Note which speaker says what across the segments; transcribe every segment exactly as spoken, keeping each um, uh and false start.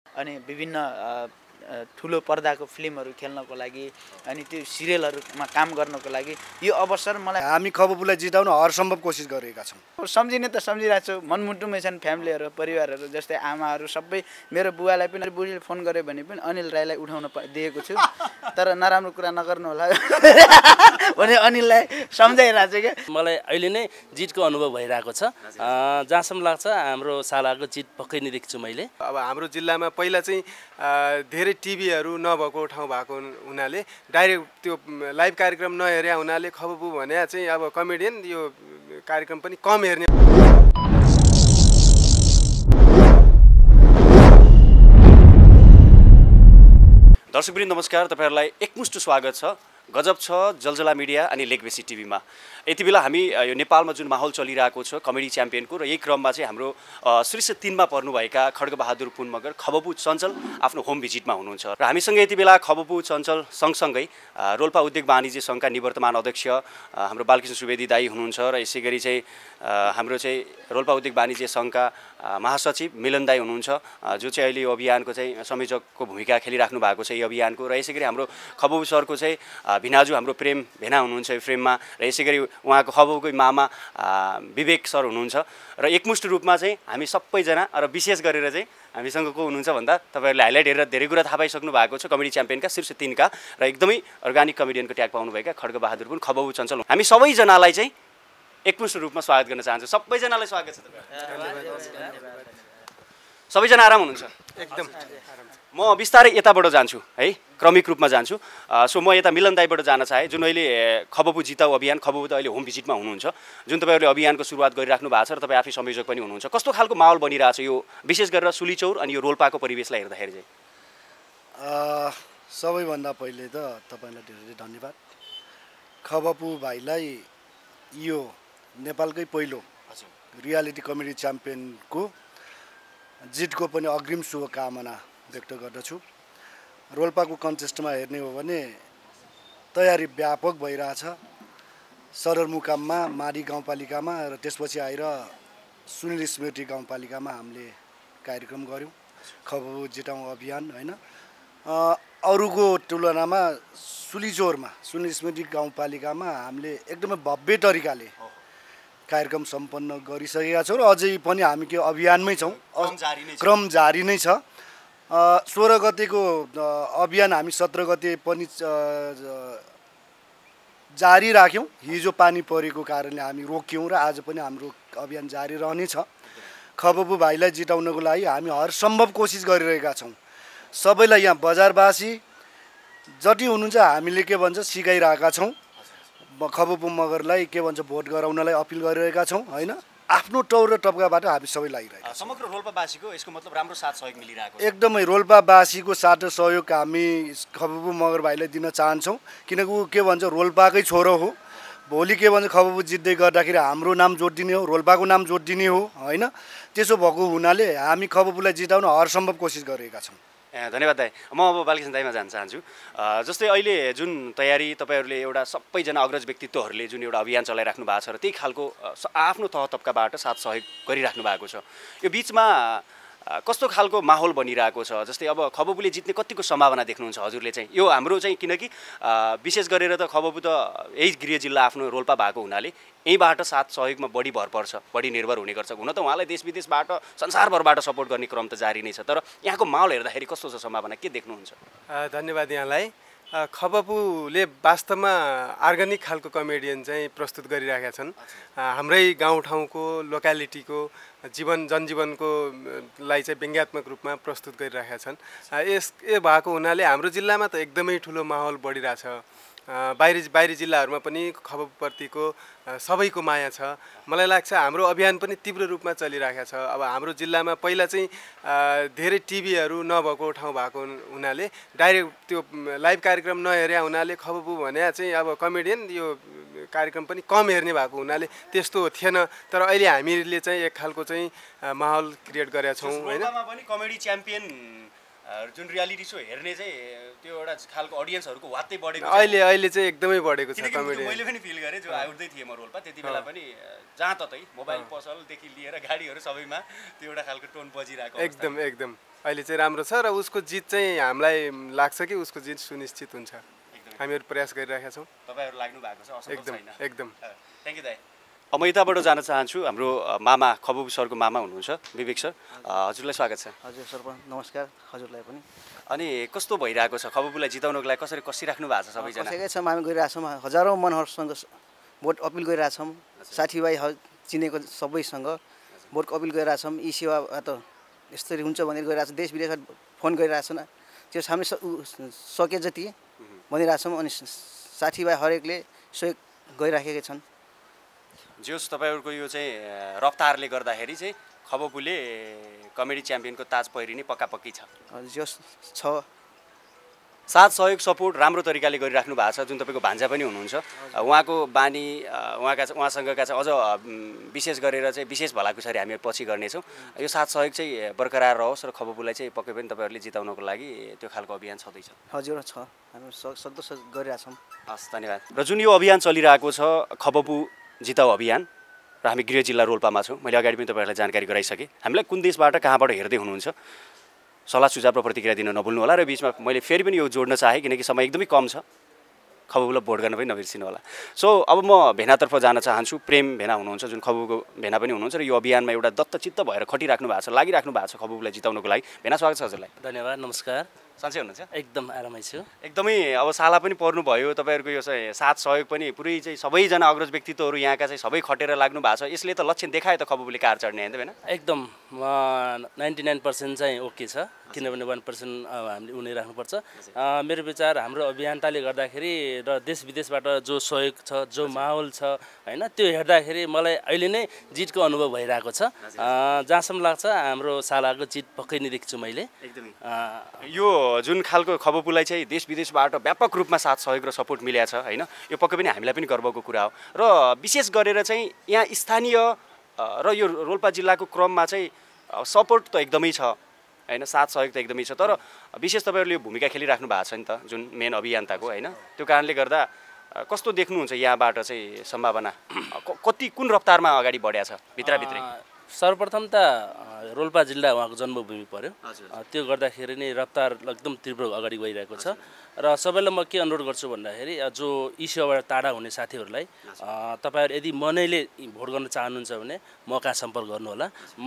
Speaker 1: अनि विभिन्न ठुलो पर्दाको फिल्महरू खेल्नको लागि अनि त्यो सिरियलहरूमा काम गर्नको लागि यो अवसर मलाई
Speaker 2: हामी खबबुलाई जिताउन हरसम्भव कोसिस गरेका छौँ।
Speaker 1: सम्झिने त सम्झिरहेको छु, मनमुटुमै छन् फ्यामिलीहरू परिवारहरू, जस्तै आमाहरू सबै। मेरो बुवालाई पनि बुढीले फोन गऱ्यो भने पनि अनिल राईलाई उठाउन दिएको छु, तर नराम्रो कुरा नगर्नु होला भने अनिललाई सम्झाइरहेको छु क्या।
Speaker 3: मलाई अहिले नै जितको अनुभव भइरहेको छ। जहाँसम्म लाग्छ हाम्रो सालाको जित पक्कै नै देख्छु मैले।
Speaker 4: अब हाम्रो जिल्लामा पहिला चाहिँ धेरै टिभीहरू नभएको ठाउँ भएको हुनाले डाइरेक्ट त्यो लाइभ कार्यक्रम नहेरे हुनाले खबबु भने चाहिँ अब कमेडियन यो कार्यक्रम पनि कम हेर्ने।
Speaker 5: दर्शकवृन्द नमस्कार, तपाईहरुलाई एकमुष्ट स्वागत छ। गजब छ जलजला मिडिया अनि लेकबेसी टिभीमा। यति बेला हामी यो नेपालमा जुन माहौल चलिरहेको छ कमेडी च्याम्पियनको, र यही क्रममा चाहिँ हाम्रो शीर्ष तीनमा पर्नुभएका खड्गबहादुर पुन मगर खबबु चञ्चल आफ्नो होम भिजिटमा हुनुहुन्छ र हामीसँग यति बेला खबबु चञ्चल सँगसँगै रोल्पा उद्योग वाणिज्य सङ्घका निवर्तमान अध्यक्ष हाम्रो बालकृष्ण सुवेदी दाई हुनुहुन्छ र यसै गरी चाहिँ हाम्रो चाहिँ रोल्पा उद्योग वाणिज्य सङ्घका महासचिव मिलन दाई हुनुहुन्छ, जो चाहिँ अहिले यो अभियानको चाहिँ संयोजकको भूमिका खेलिराख्नु भएको छ यो अभियानको। र यसै गरी हाम्रो खबबु सरको चाहिँ भिनाजु हाम्रो प्रेम भेना हुनुहुन्छ यो फ्रेममा, र यसै गरी उहाँको खबबुकै मामा विवेक सर हुनुहुन्छ। र एकमुष्ट रूपमा चाहिँ हामी सबैजना र विशेष गरेर चाहिँ हामीसँग को हुनुहुन्छ भन्दा तपाईँहरूले हाइलाइट हेरेर धेरै कुरा थाहा पाइसक्नु भएको छ कमेडी च्याम्पियनका शीर्ष तीनका र एकदमै अर्गानिक कमेडियनको ट्याग पाउनुभएका खड्गबहादुर पुन खबबु चञ्चल। हामी सबैजनालाई चाहिँ एकमुष्ट रूपमा स्वागत गर्न चाहन्छु। सबैजनालाई स्वागत छ। सबैजना आराम हुनुहुन्छ?
Speaker 4: एकदम।
Speaker 5: म बिस्तारै यताबाट जान्छु है, क्रमिक रूपमा जान्छु। सो म यता मिलन दाईबाट जान चाहे, जुन अहिले खबबु जिताउ अभियान, खबबु त अहिले होम भिजिटमा हुनुहुन्छ, जुन तपाईँहरूले अभियानको सुरुवात गरिराख्नु भएको छ र तपाईँ आफै संयोजक पनि हुनुहुन्छ। कस्तो खालको माहौल बनिरहेछ यो विशेष गरेर सुलीचौर अनि यो रोल्पाको परिवेशलाई हेर्दाखेरि चाहिँ?
Speaker 2: सबैभन्दा पहिले त तपाईँलाई धेरै धेरै धन्यवाद। खबबु भाइलाई यो नेपालकै पहिलो रियालिटी कमेडी च्याम्पियनको जितको पनि अग्रिम शुभकामना व्यक्त गर्दछु। रोल्पाको कन्टेस्टमा हेर्ने हो भने तयारी व्यापक भइरहेछ। सदरमुकाममा माडी गाउँपालिकामा र त्यसपछि आएर सुनिल स्मृति गाउँपालिकामा हामीले कार्यक्रम गऱ्यौँ खबबु जिताउँ अभियान होइन। अरूको तुलनामा सुलीचौरमा सुनिल स्मृति गाउँपालिकामा हामीले एकदमै भव्य तरिकाले कार्यक्रम सम्पन्न गरिसकेका छौँ र अझै पनि हामी के अभियानमै छौँ, क्रम जारी नै छ। सोह्र गतेको अभियान हामी सत्र गते पनि जारी राख्यौँ। हिजो पानी परेको कारणले हामी रोक्यौँ र आज पनि हाम्रो अभियान जारी रहनेछ। खबबु भाइलाई जिताउनको लागि हामी हरसम्भव कोसिस गरिरहेका छौँ। सबैलाई यहाँ बजारवासी जति हुनुहुन्छ हामीले के भन्छ सिकाइरहेका छौँ। खबबु मगरलाई के भन्छ भोट गराउनलाई अपिल गरिरहेका छौँ होइन। आफ्नो तौर र तब्काबाट हामी सबै लागिरहेका छौँ।
Speaker 5: समग्र रोल्पावासीको यसको मतलब राम्रो साथ सहयोग मिलिरहेको छ।
Speaker 2: एकदमै रोल्पावासीको साथ सहयोग हामी खबबु मगर भाइलाई दिन चाहन्छौँ, किनकि ऊ के भन्छ रोल्पाकै छोरो हो। भोलि के भन्छ खबबु जित्दै गर्दाखेरि हाम्रो नाम जोडिदिने हो, रोल्पाको नाम जोडिदिने हो होइन। त्यसो भएको हुनाले हामी खबबुलाई जिताउन हरसम्भव कोसिस गरेका छौँ।
Speaker 5: धन्यवाद दाई। म अब बालकृष्ण दाईमा जान चाहन्छु। जस्तै अहिले जुन तयारी तपाईँहरूले एउटा सबैजना अग्रज व्यक्तित्वहरूले जुन एउटा अभियान चलाइराख्नु भएको छ र त्यही खालको आफ्नो तह तब्काबाट साथ सहयोग गरिराख्नु भएको छ, यो बिचमा कस्तो खालको माहौल बनिरहेको छ? जस्तै अब खबबुले जित्ने कतिको सम्भावना देख्नुहुन्छ हजुरले चाहिँ? यो हाम्रो चाहिँ किनकि विशेष गरेर त खबबु त यही गृह जिल्ला आफ्नो रोल्पा भएको हुनाले यहीँबाट साथ सहयोगमा बढी भर पर्छ, बढी निर्भर हुने गर्छ। हुन त उहाँलाई देश विदेशबाट संसारभरबाट सपोर्ट गर्ने क्रम त जारी नै छ, तर यहाँको माहौल हेर्दाखेरि कस्तो छ, सम्भावना के देख्नुहुन्छ?
Speaker 4: धन्यवाद यहाँलाई। खबबुले वास्तवमा अर्ग्यानिक खालको कमेडियन चाहिँ प्रस्तुत गरिरहेका छन्। हाम्रै गाउँठाउँको लोकालिटीको जीवन जनजीवनको लाई चाहिँ व्यङ्ग्यात्मक रूपमा प्रस्तुत गरिरहेका छन्। यस यो भएको हुनाले हाम्रो जिल्लामा त एकदमै ठुलो माहौल बढिरहेछ। बाहिरी बाहिरी जिल्लाहरूमा पनि खबबुप्रतिको सबैको माया छ। मलाई लाग्छ हाम्रो अभियान पनि तीव्र रूपमा चलिरहेको छ। अब हाम्रो जिल्लामा पहिला चाहिँ धेरै टिभीहरू नभएको ठाउँ भएको हुनाले डाइरेक्ट त्यो लाइभ कार्यक्रम नहेरे हुनाले खबबु भने चाहिँ अब कमेडियन यो कार्यक्रम पनि कम हेर्ने भएको हुनाले त्यस्तो थिएन। तर अहिले हामीले चाहिँ एक खालको चाहिँ माहौल क्रिएट गरेका छौँ होइन।
Speaker 5: पनि कमेडी च्याम्पियन जुन रियालिटी सो हेर्ने चाहिँ त्यो एउटा खालको अडियन्सहरूको वात्तै बढेको छ।
Speaker 4: अहिले अहिले चाहिँ एकदमै बढेको छ
Speaker 5: किनकि
Speaker 4: कमेडी।
Speaker 5: मैले पनि फिल गरेँ जो आउँदै थिएँ म रोल्पा त्यति बेला पनि जहाँ ततै मोबाइल पसलदेखि लिएर गाडीहरू सबैमा त्यो एउटा खालको टोन बजिरहेको
Speaker 4: एकदम एकदम अहिले चाहिँ राम्रो छ र उसको जित चाहिँ हामीलाई लाग्छ कि उसको जित सुनिश्चित हुन्छ। हामीहरू प्रयास गरिरहेका छौँ।
Speaker 5: तपाईँहरू लाग्नु भएको छ असम्भव
Speaker 4: एकदम
Speaker 5: छैन।
Speaker 4: एकदम
Speaker 5: थ्याङ्क यू दाइ। अब म यताबाट जान चाहन्छु हाम्रो मामा खबबु सरको मामा हुनुहुन्छ विवेक सर, हजुरलाई स्वागत छ।
Speaker 6: हजुर सर नमस्कार हजुरलाई पनि।
Speaker 5: अनि कस्तो भइरहेको छ खबबुलाई जिताउनको लागि कसरी कसिराख्नु भएको छ सबैजना?
Speaker 6: कसैकै छौँ हामी गइरहेछौँ हजारौँ मनहरूसँग भोट अपिल गरिरहेछौँ साथीभाइ चिनेको सबैसँग भोटको अपिल गरिरहेछौँ। यी सेवाबाट यसरी हुन्छ भनेर गइरहेछौँ देश विदेशमा फोन गरिरहेछौँ त्यो सामने सके जति भनिरहेछौँ अनि साथीभाइ हरेकले सहयोग गरिराखेकै छन्।
Speaker 5: जोस् तपाईँहरूको यो चाहिँ रफ्तारले गर्दाखेरि चाहिँ खबबुले कमेडी च्याम्पियनको ताज पहिरिने पक्कापक्की छ।
Speaker 6: जोस् छ।
Speaker 5: साथ सहयोग सपोर्ट राम्रो तरिकाले गरिराख्नु भएको छ। जुन तपाईँको भान्जा पनि हुनुहुन्छ उहाँको बानी उहाँका उहाँसँगका चाहिँ अझ विशेष गरेर चाहिँ विशेष भलाकुसारी हामी पछि गर्नेछौँ। यो साथ सहयोग चाहिँ बरकरार रहोस् र खबबुलाई चाहिँ पक्कै पनि तपाईँहरूले जिताउनको लागि त्यो खालको अभियान छँदैछ।
Speaker 6: हजुर छ हामी सक्दो गरिरहेछौँ।
Speaker 5: हस् धन्यवाद। र जुन यो अभियान चलिरहेको छ खबबु जिताउ अभियान र हामी गृह जिल्ला रोल्पामा छौँ। मैले अगाडि पनि तपाईँहरूलाई जानकारी गराइसकेँ। हामीलाई कुन देशबाट कहाँबाट हेर्दै हुनुहुन्छ सल्लाह सुझाव र प्रतिक्रिया दिन नभुल्नु होला। र बिचमा मैले फेरि पनि यो जोड्न चाहेँ किनकि समय एकदमै कम छ, खबबुलाई भोट गर्न पनि नबिर्सिनु होला। सो अब म भेनातर्फ जान चाहन्छु। प्रेम भेना हुनुहुन्छ जुन खबबुको भेना पनि हुनुहुन्छ र यो अभियानमा एउटा दत्तचित्त भएर खटिराख्नु भएको छ, लागिराख्नु भएको छ खबबुलाई जिताउनको लागि। भेना स्वागत छ हजुरलाई।
Speaker 3: धन्यवाद नमस्कार।
Speaker 5: सन्चै हुनुहुन्छ?
Speaker 3: एकदम आरामै छु।
Speaker 5: एकदमै अब साला पनि पर्नुभयो तपाईँहरूको यो चाहिँ साथ सहयोग पनि पुरै चाहिँ सबैजना अग्रज व्यक्तित्वहरू यहाँका चाहिँ सबै खटेर लाग्नु भएको छ। यसले त लक्षण देखायो त खबबुले कार चढ्ने होइन त?
Speaker 3: एकदम नाइन्टी नाइन पर्सेन्ट चाहिँ ओके छ किनभने वान पर्सेन्ट अब हामीले उनी राख्नुपर्छ। मेरो विचार हाम्रो अभियन्ताले गर्दाखेरि र देश विदेशबाट जो सहयोग छ जो माहौल छ होइन त्यो हेर्दाखेरि मलाई अहिले नै जितको अनुभव भइरहेको छ। जहाँसम्म लाग्छ हाम्रो सालाको जित पक्कै नै देख्छु मैले।
Speaker 5: एकदमै यो जुन खालको खबबुलाई चाहिँ देश विदेशबाट व्यापक रूपमा साथ सहयोग र सपोर्ट मिलेको छ होइन, यो पक्कै पनि हामीलाई पनि गर्वको कुरा हो। र विशेष गरेर चाहिँ यहाँ स्थानीय र यो रोल्पा जिल्लाको क्रममा चाहिँ सपोर्ट त एकदमै छ होइन, साथ सहयोग त एकदमै छ। तर विशेष तपाईँहरूले यो भूमिका खेलिराख्नु भएको छ नि त जुन मेन अभियन्ताको होइन, त्यो कारणले गर्दा कस्तो देख्नुहुन्छ यहाँबाट चाहिँ सम्भावना कति कुन रफ्तारमा अगाडि बढ्या छ भित्रभित्रै?
Speaker 3: सर्वप्रथम त रोल्पा जिल्ला उहाँको जन्मभूमि पर्यो, त्यो गर्दाखेरि नै रफ्तार एकदम तीव्र अगाडि गइरहेको छ। र सबैलाई म के अनुरोध गर्छु भन्दाखेरि जो यी सेवाबाट टाढा हुने साथीहरूलाई तपाईँहरू यदि मनैले भोट गर्न चाहनुहुन्छ भने म कहाँ सम्पर्क गर्नुहोला। म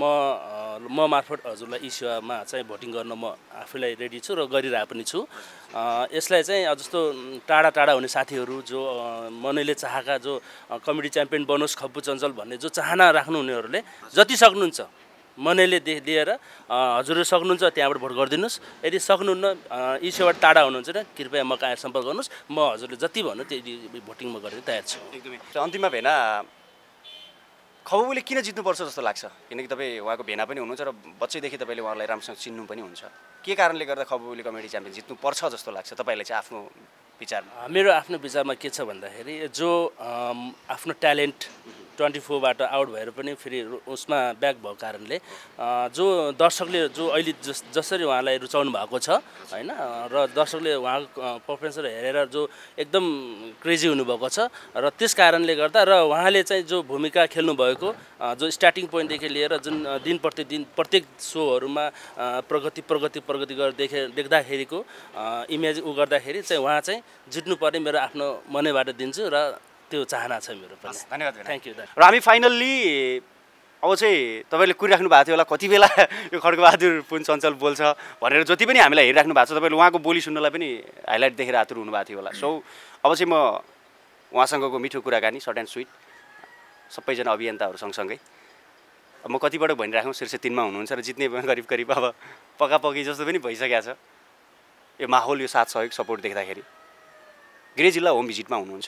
Speaker 3: म मार्फत हजुरलाई यी सेवामा चाहिँ भोटिङ गर्न म आफैलाई रेडी छु र गरिरहेको पनि छु। यसलाई चाहिँ जस्तो टाढा टाढा हुने साथीहरू जो मनैले चाहेका जो कमेडी च्याम्पियन बनोस् खब्बु चञ्चल भन्ने जो चाहना राख्नुहुनेहरूले जति सक्नुहुन्छ मनैले दिएर हजुरले सक्नुहुन्छ त्यहाँबाट भोट गरिदिनुहोस्। यदि सक्नुहुन्न यी सेवाबाट टाढा हुनुहुन्छ भने कृपया म कहाँ सम्पर्क गर्नुहोस्, म हजुरले जति भन्नु त्यति भोटिङ म गर्न तयार छु।
Speaker 5: एकदमै। अन्तिममा भेना खबबुले किन जित्नुपर्छ जस्तो लाग्छ? किनकि तपाईँ उहाँको भेना पनि हुनुहुन्छ र बच्चैदेखि तपाईँले उहाँलाई राम्रोसँग चिन्नु पनि हुन्छ। के कारणले गर्दा खबबुले कमेडी च्याम्पियन जित्नुपर्छ जस्तो लाग्छ तपाईँलाई चाहिँ आफ्नो विचारमा?
Speaker 3: मेरो आफ्नो विचारमा के छ भन्दाखेरि जो आफ्नो ट्यालेन्ट ट्वेन्टी फोरबाट आउट भएर पनि फेरि उसमा ब्याक भएको कारणले जो दर्शकले जो अहिले जस जसरी उहाँलाई रुचाउनु भएको छ होइन र दर्शकले उहाँको पर्फर्मेन्सहरू हेरेर जो एकदम क्रेजी हुनुभएको छ र त्यस कारणले गर्दा र उहाँले चाहिँ जो भूमिका खेल्नुभएको जो स्टार्टिङ पोइन्टदेखि लिएर जुन दिन प्रतिदिन प्रत्येक सोहरूमा प्रगति प्रगति प्रगति गरेर देखे देख्दाखेरिको इमेज उ गर्दाखेरि चाहिँ उहाँ चाहिँ जित्नु पर्ने मेरो आफ्नो मनैबाट दिन्छु र त्यो चाहना छ मेरो पनि।
Speaker 5: धन्यवाद।
Speaker 3: Thank you.
Speaker 5: र हामी फाइनल्ली अब चाहिँ तपाईँले कुरिराख्नु भएको थियो होला कति बेला यो खड्गबहादुर पुन चञ्चल बोल्छ भनेर जति पनि हामीलाई हेरिराख्नु भएको छ तपाईँले उहाँको बोली सुन्नलाई पनि हाइलाइट देखेर आतुर हुनुभएको थियो होला। सो अब चाहिँ म उहाँसँगको मिठो कुराकानी सर्ट एन्ड स्विट सबैजना अभियन्ताहरू सँगसँगै म कतिपटक भनिराखौँ शीर्ष तिनमा हुनुहुन्छ र जित्ने करिब करिब अब पक्कापक्की जस्तो पनि भइसकेको छ। यो माहौल यो साथ सहयोग सपोर्ट देख्दाखेरि गृह जिल्ला होम भिजिटमा हुनुहुन्छ,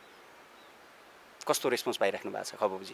Speaker 5: कस्तो रेस्पोन्स पाइराख्नु भएको छ खबबुजी?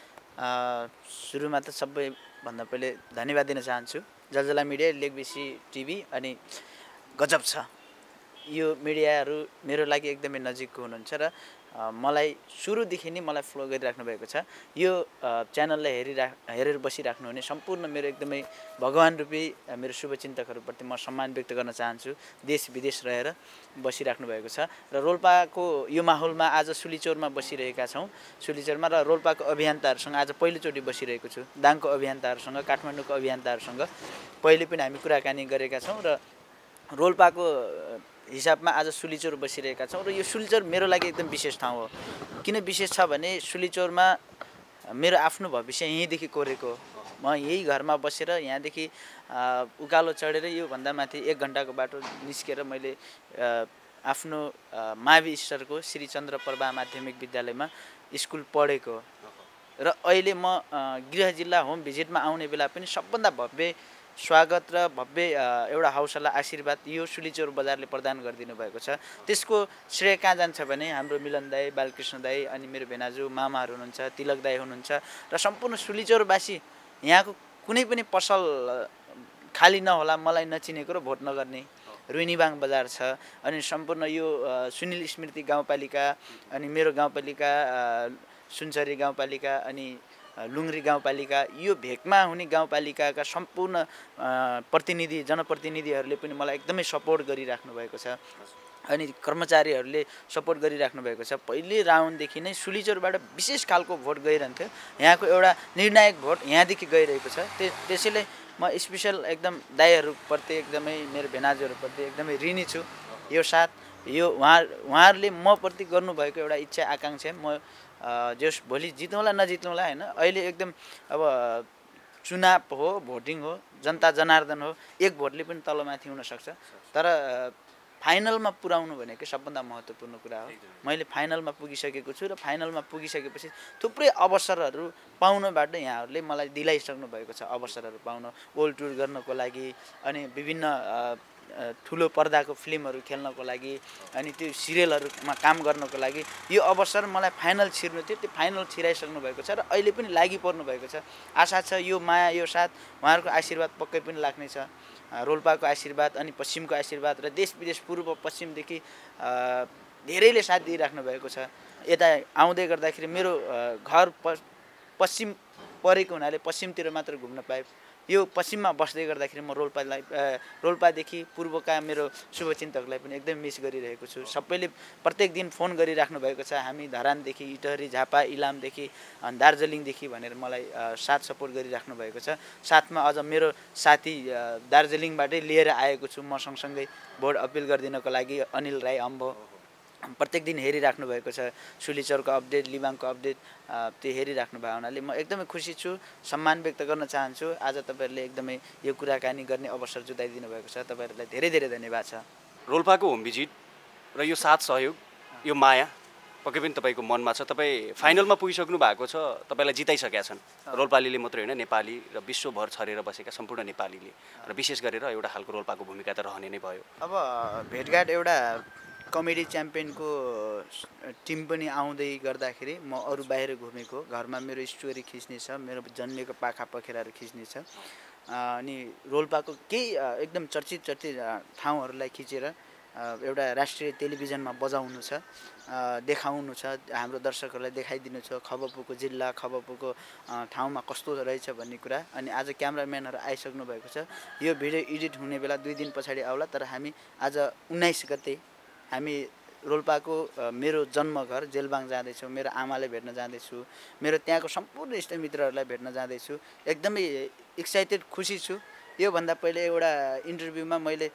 Speaker 1: सुरुमा त सबैभन्दा पहिले धन्यवाद दिन चाहन्छु जलजला मिडिया, लेकबेसी टिभी अनि गजब छ। यो मिडियाहरू मेरो लागि एकदमै नजिकको हुनुहुन्छ र मलाई सुरुदेखि नै मलाई फलो गरिराख्नु भएको छ। यो च्यानललाई हेरिरा हेरेर बसिराख्नु हुने सम्पूर्ण मेरो एकदमै भगवान रूपी मेरो शुभचिन्तकहरूप्रति म सम्मान व्यक्त गर्न चाहन्छु। देश विदेश रहेर बसिराख्नु भएको छ र रोल्पाको यो माहौलमा आज सुलिचौरमा बसिरहेका छौँ। सुलिचौरमा र रोल्पाको अभियन्ताहरूसँग आज पहिलोचोटि बसिरहेको छु। दाङको अभियन्ताहरूसँग, काठमाडौँको अभियन्ताहरूसँग पहिले पनि हामी कुराकानी गरेका छौँ र रोल्पाको हिसाबमा आज सुलिचौर बसिरहेका छौँ र यो सुलिचौर मेरो लागि एकदम विशेष ठाउँ हो। किन विशेष छ भने सुलिचौरमा मेरो आफ्नो भविष्य यहीँदेखि कोरेको। म यही घरमा बसेर यहाँदेखि उकालो चढेर योभन्दा माथि एक घन्टाको बाटो निस्केर मैले आफ्नो मावि स्तरको श्री चन्द्र प्रभा माध्यमिक विद्यालयमा स्कुल पढेको र अहिले म गृह जिल्ला होम भिजिटमा आउने बेला पनि सबभन्दा भव्य स्वागत र भव्य एउटा हौसला आशीर्वाद यो सुलिचौर बजारले प्रदान गरिदिनु भएको छ। त्यसको श्रेय कहाँ जान्छ भने हाम्रो मिलन दाई, बालकृष्ण दाई अनि मेरो भेनाजु मामाहरू हुनुहुन्छ, तिलक दाई हुनुहुन्छ र सम्पूर्ण सुलिचौरवासी यहाँको कुनै पनि पसल खाली नहोला मलाई नचिनेको र भोट नगर्ने। रुइनीबाङ बजार छ अनि सम्पूर्ण यो सुनिल स्मृति गाउँपालिका अनि मेरो गाउँपालिका सुनसरी गाउँपालिका अनि लुङ्ग्री गाउँपालिका यो भेकमा हुने गाउँपालिकाका सम्पूर्ण प्रतिनिधि जनप्रतिनिधिहरूले पनि मलाई एकदमै सपोर्ट गरिराख्नु भएको छ अनि कर्मचारीहरूले सपोर्ट गरिराख्नु भएको छ। पहिले राउन्डदेखि नै सुलिचौरबाट विशेष खालको भोट गइरहन्थ्यो। यहाँको एउटा निर्णायक भोट यहाँदेखि गइरहेको छ। त्यसैले म स्पेसल एकदम दाइहरूप्रति एकदमै मेरो भेनाजुहरूप्रति एकदमै ऋणी छु। यो साथ यो उहाँ उहाँहरूले म प्रति गर्नुभएको एउटा इच्छा आकाङ्क्षा म जस भोलि जितौँला नजितौँला होइन, अहिले एकदम अब चुनाव हो, भोटिङ हो, जनता जनार्दन हो, एक भोटले पनि तलमाथि हुनसक्छ तर फाइनलमा पुर्याउनु भनेको सबभन्दा महत्त्वपूर्ण कुरा हो। मैले फाइनलमा पुगिसकेको छु र फाइनलमा पुगिसकेपछि थुप्रै अवसरहरू पाउनबाट यहाँहरूले मलाई दिलाइसक्नु भएको छ। अवसरहरू पाउन, वर्ल्ड टुर गर्नको लागि अनि विभिन्न ठुलो पर्दाको फिल्महरू खेल्नको लागि अनि त्यो सिरियलहरूमा काम गर्नको लागि यो अवसर मलाई फाइनल छिर्नु थियो। त्यो फाइनल छिराइसक्नु भएको छ र अहिले पनि लागि पर्नु भएको छ। आशा छ यो माया यो साथ उहाँहरूको आशीर्वाद पक्कै पनि लाग्नेछ। रोल्पाको आशीर्वाद अनि पश्चिमको आशीर्वाद र देश विदेश पूर्व पश्चिमदेखि धेरैले साथ दिइराख्नु भएको छ। यता आउँदै गर्दाखेरि मेरो घर पश्चिम परेको हुनाले पश्चिमतिर मात्र घुम्न पाएँ। यो पश्चिममा बस्दै गर्दाखेरि म रोल्पालाई रोल्पादेखि पूर्वका मेरो शुभचिन्तकलाई पनि एकदम मिस गरिरहेको छु। सबैले प्रत्येक दिन फोन गरिराख्नु भएको छ। हामी धरानदेखि, इटहरी, झापा, इलामदेखि, दार्जिलिङदेखि भनेर मलाई साथ सपोर्ट गरिराख्नु भएको छ। साथमा अझ मेरो साथी दार्जिलिङबाटै लिएर आएको छु म सँगसँगै भोट अपिल गरिदिनको लागि अनिल राई अम्बो प्रत्येक दिन हेरिराख्नु भएको छ। सुलिचौरको अपडेट, लिबाङको अपडेट त्यो हेरिराख्नु भएको हुनाले म एकदमै खुसी छु, सम्मान व्यक्त गर्न चाहन्छु। आज तपाईँहरूले एकदमै यो कुराकानी गर्ने अवसर जुटाइदिनु भएको छ। तपाईँहरूलाई धेरै धेरै धन्यवाद छ।
Speaker 5: रोल्पाको होम भिजिट र यो साथ सहयोग, यो माया पक्कै पनि तपाईँको मनमा छ। तपाईँ फाइनलमा पुगिसक्नु भएको छ, तपाईँलाई जिताइसकेका छन्। रोल्पालीले मात्रै होइन, नेपाली र विश्वभर छरेर बसेका सम्पूर्ण नेपालीले र विशेष गरेर एउटा खालको रोल्पाको भूमिका त रहने नै भयो।
Speaker 1: अब भेटघाट एउटा कमेडी च्याम्पियनको टिम पनि आउँदै गर्दाखेरि म अरू बाहिर घुमेको, घरमा मेरो स्टोरी खिच्ने छ, मेरो जन्मेको पाखा पखेराहरू खिच्ने छ अनि रोल्पाको केही एकदम चर्चित चर्चित ठाउँहरूलाई खिचेर एउटा राष्ट्रिय टेलिभिजनमा बजाउनु छ, देखाउनु छ, हाम्रो दर्शकहरूलाई देखाइदिनु छ खबपुको जिल्ला, खबपुको ठाउँमा कस्तो रहेछ भन्ने कुरा। अनि आज क्यामराम्यानहरू आइसक्नु भएको छ। यो भिडियो एडिट हुने बेला दुई दिन पछाडि आउला, तर हामी आज उन्नाइस गते हामी रोल्पाको मेरो जन्मघर जेलबाङ जाँदैछौँ। मेरो आमालाई भेट्न जाँदैछु, मेरो त्यहाँको सम्पूर्ण इष्टमित्रहरूलाई भेट्न जाँदैछु। एकदमै एक्साइटेड, खुसी छु। योभन्दा पहिले एउटा इन्टरभ्यूमा मैले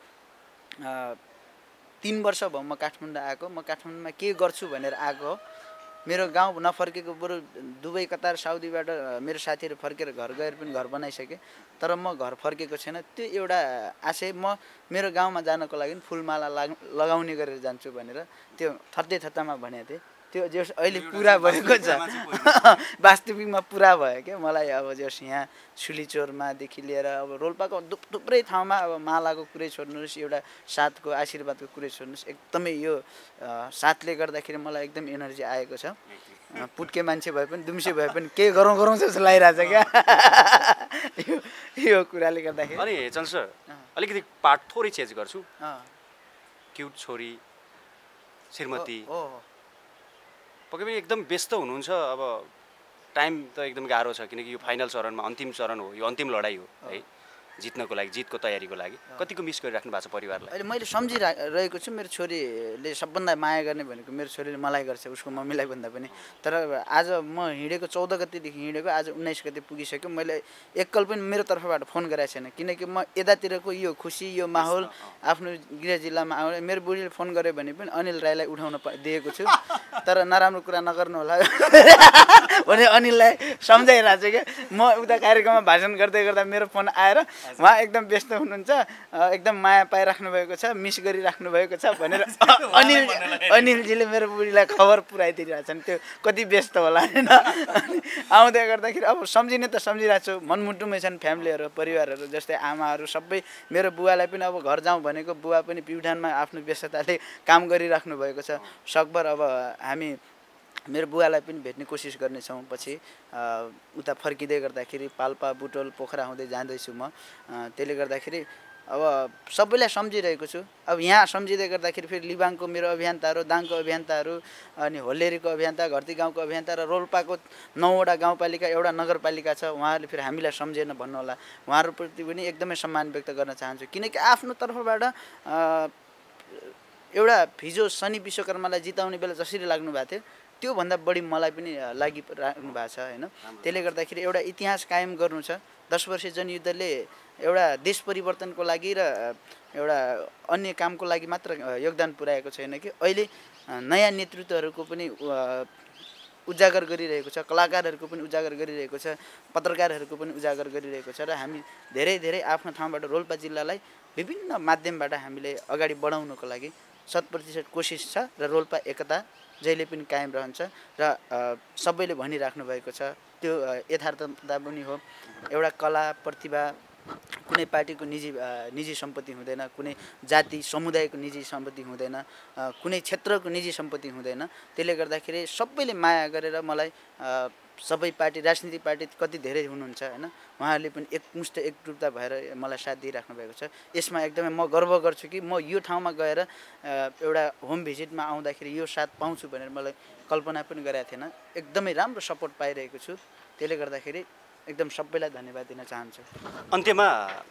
Speaker 1: तीन वर्ष भयो म काठमाडौँ आएको, म काठमाडौँमा के गर्छु भनेर आएको हो। मेरो गाउँ नफर्केको, बरु दुबई, कतार, साउदीबाट मेरो साथीहरू फर्केर घर गएर पनि घर बनाइसके, तर म घर फर्केको छैन। त्यो एउटा आशय, म मेरो गाउँमा जानको लागि फुलमाला लगाउने गरेर जान्छु भनेर त्यो थत्ते थत्तामा भनेको थिएँ। त्यो जस अहिले पुरा भएको छ, वास्तविकमा पुरा भयो क्या। मलाई अब जस यहाँ सुलिचौरमादेखि लिएर अब रोल्पाको थुप्रै ठाउँमा अब मालाको कुरै छोड्नुहोस्, एउटा साथको आशीर्वादको कुरै छोड्नुहोस्, एकदमै यो साथले गर्दाखेरि मलाई एकदम एनर्जी आएको छ। पुट्के मान्छे भए पनि दुम्से भए पनि के गरौँ गरौँ जस्तो लागिरहेछ क्या यो यो कुराले गर्दाखेरि।
Speaker 5: अनि चन्द्र सर, अलिकति पार्ट थोरै चेन्ज गर्छु। क्युट छोरी श्रीमती पक्कै पनि एकदम व्यस्त हुनुहुन्छ। अब टाइम त एकदम गाह्रो छ किनकि यो फाइनल चरणमा अन्तिम चरण हो, यो अन्तिम लडाइँ हो है जित्नको लागि, जितको तयारीको लागि। कतिको मिस गरिराख्नु भएको छ परिवारलाई?
Speaker 1: अहिले मैले सम्झिरहेको छु मेरो छोरीले सबभन्दा माया गर्ने भनेको मेरो छोरीले मलाई गर्छ, उसको मम्मीलाई भन्दा पनि। तर आज म हिँडेको चौध गतेदेखि हिँडेको आज उन्नाइस गते पुगिसक्यो, मैले एकल पनि मेरो तर्फबाट फोन गरेको छैन किनकि म यतातिरको यो खुसी यो माहौल आफ्नो गृह जिल्लामा आउने मेरो बुढीले फोन गर्यो भने पनि अनिल राईलाई उठाउन दिएको छु। तर नराम्रो कुरा नगर्नु होला भने अनिललाई सम्झाइरहेको छु क्या। म उता कार्यक्रममा भाषण गर्दै गर्दा मेरो फोन आएर उहाँ एकदम व्यस्त हुनुहुन्छ, एकदम माया पाइराख्नु भएको छ, मिस गरिराख्नु भएको छ भनेर अनिल अनिलजीले मेरो बुढीलाई खबर पुऱ्याइदिइरहेको छन्। त्यो कति व्यस्त होला होइन। आउँदै गर्दाखेरि अब सम्झिने त सम्झिरहेको छु, मनमुटुमै छन् फ्यामिलीहरू परिवारहरू जस्तै आमाहरू सबै। मेरो बुवालाई पनि अब घर जाउँ भनेको बुवा पनि प्युठानमा आफ्नो व्यस्तताले काम गरिराख्नु भएको छ। सकभर अब हामी मेरो बुवालाई पनि भेट्ने कोसिस गर्नेछौँ पछि। उता फर्किँदै गर्दाखेरि पाल्पा बुटोल पोखरा हुँदै जाँदैछु म। त्यसले गर्दाखेरि अब सबैलाई सम्झिरहेको छु। अब यहाँ सम्झिँदै गर्दाखेरि फेरि लिबाङको मेरो अभियन्ताहरू, दाङको अभियन्ताहरू, अनि होल्लेरीको अभियन्ता, घरती गाउँको अभियन्ता र रोल्पाको नौवटा गाउँपालिका एउटा नगरपालिका छ, उहाँहरूले फेरि हामीलाई सम्झेन भन्नुहोला। उहाँहरूप्रति पनि एकदमै सम्मान व्यक्त गर्न चाहन्छु किनकि आफ्नो तर्फबाट एउटा हिजो शनि विश्वकर्मालाई जिताउने बेला जसरी लाग्नु भएको थियो त्योभन्दा बढी मलाई पनि लागिराख्नु भएको छ होइन। त्यसले गर्दाखेरि एउटा इतिहास कायम गर्नु छ। दस वर्षीय जनयुद्धले एउटा देश परिवर्तनको लागि र एउटा अन्य कामको लागि मात्र योगदान पुर्याएको छैन कि अहिले नयाँ नेतृत्वहरूको पनि उजागर गरिरहेको छ, कलाकारहरूको पनि उजागर गरिरहेको छ, पत्रकारहरूको पनि उजागर गरिरहेको छ। र हामी धेरै धेरै आफ्नो ठाउँबाट रोल्पा जिल्लालाई विभिन्न माध्यमबाट हामीले अगाडि बढाउनको लागि शत प्रतिशत कोसिस छ र रोल्पा एकता जहिले पनि कायम रहन्छ। र सबैले भनिराख्नु भएको छ त्यो यथार्थता पनि हो। एउटा कला प्रतिभा कुनै पार्टीको निजी निजी सम्पत्ति हुँदैन, कुनै जाति समुदायको निजी सम्पत्ति हुँदैन, कुनै क्षेत्रको निजी सम्पत्ति हुँदैन। त्यसले गर्दाखेरि सबैले माया गरेर मलाई सबै पार्टी राजनीतिक पार्टी कति धेरै हुनुहुन्छ होइन, उहाँहरूले पनि एकमुष्ट एकजुटता भएर मलाई साथ दिइराख्नु भएको छ। यसमा एकदमै म गर्व गर्छु कि म यो ठाउँमा गएर एउटा होम भिजिटमा आउँदाखेरि यो साथ पाउँछु भनेर मलाई कल्पना पनि गरेको थिएन। एकदमै राम्रो सपोर्ट पाइरहेको छु। त्यसले गर्दाखेरि एकदम सबैलाई धन्यवाद दिन चाहन्छु।
Speaker 5: अन्त्यमा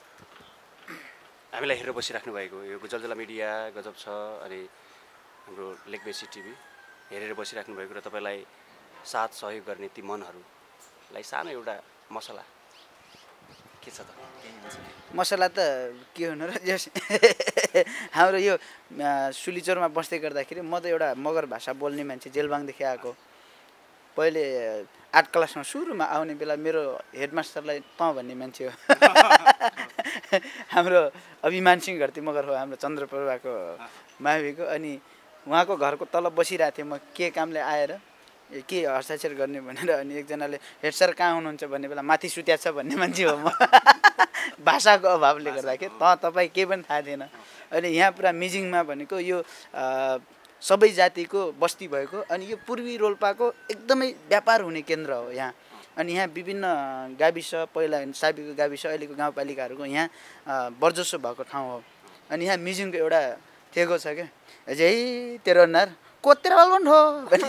Speaker 5: हामीलाई हेरेर बसिराख्नु भएको यो जलजला मिडिया गजब छ अनि हाम्रो लेकबेसी टिभी हेरेर बसिराख्नु भएको र तपाईँलाई साथ सहयोग गर्ने ती मनहरूलाई सानो एउटा मसला के छ त?
Speaker 1: मसला त के हुनु र जस हाम्रो यो सुलिचोरमा बस्दै गर्दाखेरि म त एउटा मगर भाषा बोल्ने मान्छे, जेलबाङदेखि आएको। पहिले आर्ट क्लासमा सुरुमा आउने बेला मेरो हेडमास्टरलाई त भन्ने मान्छे हो हाम्रो अभिमान सिंह घरती मगर हो, हाम्रो चन्द्रप्रभाको माविको। अनि उहाँको घरको तल बसिरहेको थिएँ म के कामले आएर के हस्ताक्षर गर्ने भनेर। अनि एकजनाले हेड सर कहाँ हुनुहुन्छ भन्ने बेला माथि सुत्या छ भन्ने मान्छे हो म भाषाको अभावले गर्दाखेरि त तपाईँ केही पनि थाहा थिएन। अनि यहाँ पुरा मिजिङमा भनेको यो सबै जातिको बस्ती भएको अनि यो पूर्वी रोल्पाको एकदमै व्यापार हुने केन्द्र हो यहाँ। अनि यहाँ विभिन्न गाविस, पहिला साबिको गाविस अहिलेको गाउँपालिकाहरूको यहाँ वर्चस्व भएको ठाउँ हो। अनि यहाँ मिजिङको एउटा थेगो छ क्या, अझै तेरो नार कोतेर बाल हो भने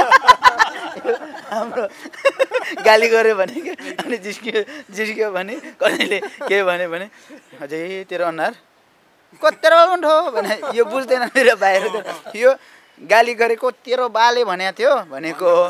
Speaker 1: हाम्रो गाली गऱ्यो भने क्या। अनि जिस्कियो जिस्कियो भने कसैले के भन्यो भने अझै तेरो अनुहार कोतेर बाल हो भने यो बुझ्दैन मेरो बाहिर। यो गाली गरेको तेरो बाले भनेको थियो भनेको हो।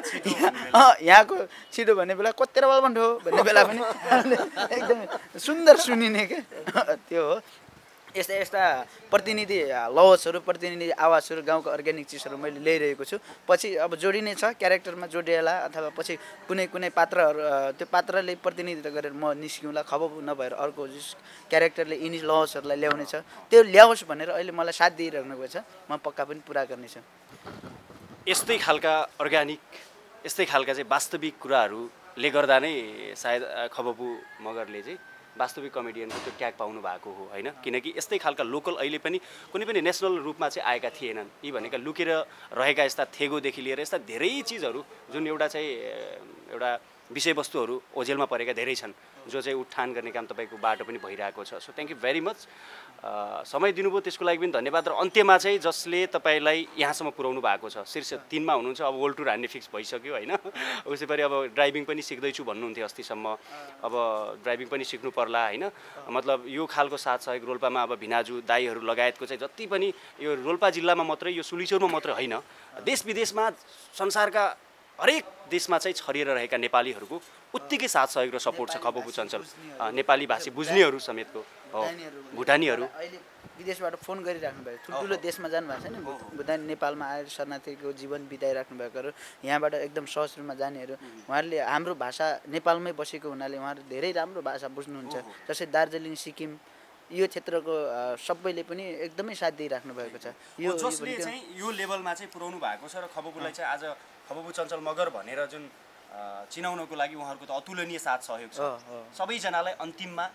Speaker 1: यहाँको छिटो भन्ने बेला कोतेर बाल हो भन्ने बेला पनि एकदमै सुन्दर सुनिने क्या त्यो हो। यस्ता यस्ता प्रतिनिधि लवजहरू, प्रतिनिधि आवाजहरू, गाउँको अर्ग्यानिक चिजहरू मैले ल्याइरहेको छु। पछि अब जोडिने छ, क्यारेक्टरमा जोडिएला अथवा पछि कुनै कुनै पात्रहरू त्यो पात्रले प्रतिनिधित्व गरेर म निस्किउँला, खबब नभएर अर्को क्यारेक्टरले यिनी लवजहरूलाई ल्याउने छ। त्यो ल्याओस् भनेर अहिले मलाई साथ दिइराख्नु भएको छ, म पक्का पनि पुरा गर्नेछु।
Speaker 5: यस्तै खालका अर्ग्यानिक, यस्तै खालका चाहिँ वास्तविक कुराहरूले गर्दा नै सायद खबबु मगरले चाहिँ वास्तविक कमेडियनको त्यो ट्याग पाउनु भएको हो होइन। किनकि यस्तै खालका लोकल अहिले पनि कुनै पनि नेसनल रूपमा चाहिँ आएका थिएनन्। यी भनेका लुकेर रहेका यस्ता थेगोदेखि लिएर यस्ता धेरै चिजहरू जुन एउटा चाहिँ एउटा विषयवस्तुहरू ओझेलमा परेका धेरै छन् जो चाहिँ उत्थान गर्ने काम तपाईँको बाटो पनि भइरहेको छ। So thank you very much. समय दिनुभयो त्यसको लागि पनि धन्यवाद। र अन्त्यमा चाहिँ जसले तपाईँलाई यहाँसम्म पुर्याउनु भएको छ, शीर्ष तिनमा हुनुहुन्छ, अब वर्ल्ड टुर हान्ने फिक्स भइसक्यो होइन, उसै गरी अब ड्राइभिङ पनि सिक्दैछु भन्नुहुन्थ्यो अस्तिसम्म, अब ड्राइभिङ पनि सिक्नु पर्ला होइन, मतलब यो खालको साथ सहयोग रोल्पामा अब भिनाजु दाईहरू लगायतको चाहिँ जति पनि यो रोल्पा जिल्लामा मात्रै, यो सुलिचौरमा मात्रै होइन, देश विदेशमा संसारका हरेक देशमा चाहिँ छरिएर रहेका नेपालीहरूको उत्तिकै साथ सहयोग र सपोर्ट छ खबबु चञ्चल नेपाली भाषी बुझ्नेहरू समेतको हो, भुटानीहरू
Speaker 1: अहिले विदेशबाट फोन गरिराख्नु भएको, ठुल्ठुलो देशमा जानुभएको छ नि, भुटान नेपालमा आएर शरणार्थीको जीवन बिताइराख्नु भएकोहरू, यहाँबाट एकदम सहज रूपमा जानेहरू, उहाँहरूले हाम्रो भाषा नेपालमै बसेको हुनाले उहाँहरू धेरै राम्रो भाषा बुझ्नुहुन्छ। जस्तै दार्जिलिङ सिक्किम यो क्षेत्रको सबैले पनि एकदमै साथ दिइराख्नु भएको छ।
Speaker 5: यो जसले चाहिँ यो लेभलमा चाहिँ पुर्याउनु भएको छ र खबबुलाई चाहिँ आज खबबु चञ्चल मगर भनेर जुन चिनाउनको लागि उहाँहरूको त अतुलनीय साथ सहयोग छ। सबैजनालाई अन्तिममा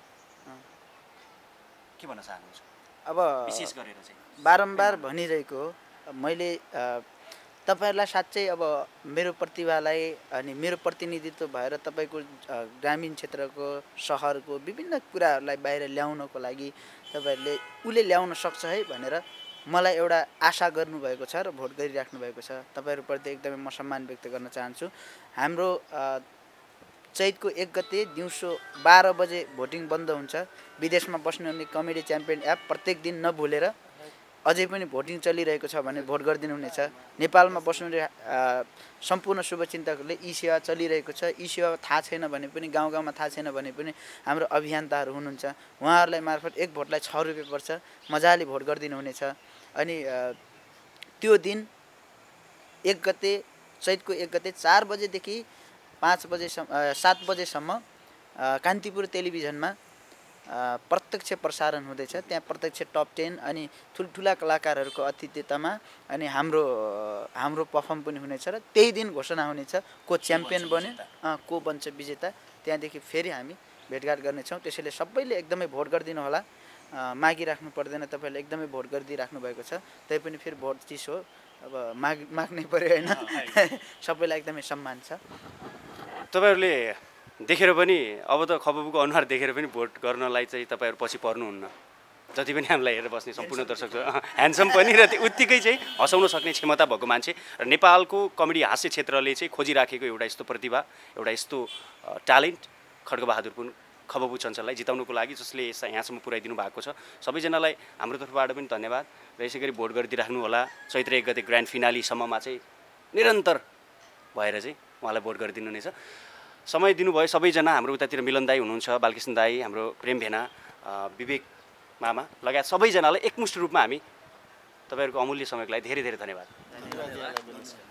Speaker 5: के भन्न चाहनुहुन्छ?
Speaker 1: अब
Speaker 5: विशेष गरेर चाहिँ
Speaker 1: बारम्बार भनिरहेको मैले तपाईँहरूलाई साँच्चै अब मेरो प्रतिभालाई अनि मेरो प्रतिनिधित्व भएर तपाईँको ग्रामीण क्षेत्रको सहरको विभिन्न कुराहरूलाई बाहिर ल्याउनको लागि तपाईँहरूले उसले ल्याउन सक्छ है भनेर मलाई एउटा आशा गर्नुभएको छ र भोट गरिराख्नु भएको छ। तपाईँहरूप्रति एकदमै म सम्मान व्यक्त गर्न चाहन्छु। हाम्रो चैतको एक गते दिउँसो बाह्र बजे भोटिङ बन्द हुन्छ। विदेशमा बस्नुहुने कमेडी च्याम्पियन एप प्रत्येक दिन नभुलेर अझै पनि भोटिङ चलिरहेको छ भने भोट गरिदिनु हुनेछ। नेपालमा बस्नुहुने सम्पूर्ण शुभचिन्तकहरूले ई सेवा चलिरहेको छ, ई सेवा थाहा छैन भने पनि, गाउँ गाउँमा थाहा छैन भने पनि हाम्रो अभियन्ताहरू हुनुहुन्छ, उहाँहरूलाई मार्फत एक भोटलाई छ रुपियाँ पर्छ, मजाले भोट गरिदिनु हुनेछ। अनि त्यो दिन एक गते चैतको एक गते चार बजेदेखि पाँच बजेसम्म सात बजेसम्म कान्तिपुर टेलिभिजनमा प्रत्यक्ष प्रसारण हुँदैछ। त्यहाँ प्रत्यक्ष टप टेन अनि ठुल्ठुला कलाकारहरूको अतिथितामा अनि हाम्रो हाम्रो पर्फर्म पनि हुनेछ र त्यही दिन घोषणा हुनेछ को च्याम्पियन बन्यो, को बन्छ विजेता। त्यहाँदेखि फेरि हामी भेटघाट गर्नेछौँ। त्यसैले सबैले एकदमै भोट गरिदिनु होला, मागिराख्नु पर्दैन, तपाईँहरूले एकदमै भोट गरिदिइराख्नु भएको छ। तै पनि फेरि भोट चिज हो, अब माग माग्नै पऱ्यो होइन, सबैलाई एकदमै सम्मान छ।
Speaker 5: तपाईँहरूले देखेर पनि अब त खबबुको अनुहार देखेर पनि भोट गर्नलाई चाहिँ तपाईँहरू पछि पर्नुहुन्न। जति पनि हामीलाई हेरेर बस्ने सम्पूर्ण दर्शक ह्यान्डसम पनि र त्यो उत्तिकै चाहिँ हँसाउन सक्ने क्षमता भएको मान्छे र नेपालको कमेडी हास्य क्षेत्रले चाहिँ खोजिराखेको एउटा यस्तो प्रतिभा, एउटा यस्तो ट्यालेन्ट खड्गबहादुर पुन खबबु चञ्चललाई जिताउनुको लागि जसले यहाँसम्म पुर्याइदिनु भएको छ। सबैजनालाई हाम्रो तर्फबाट पनि धन्यवाद र यसै गरी भोट गरिदिइराख्नु होला। चैत्र एक गते ग्रान्ड फिनालीसम्ममा चाहिँ निरन्तर भएर चाहिँ उहाँलाई भोट गरिदिनु हुनेछ। समय दिनुभयो सबैजना। हाम्रो उतातिर मिलन दाई हुनुहुन्छ, बालकृष्ण दाई, हाम्रो प्रेम भेना, विवेक मामा लगायत सबैजनालाई एकमुष्ट रूपमा हामी तपाईँहरूको अमूल्य समयको लागि धेरै धेरै धन्यवाद।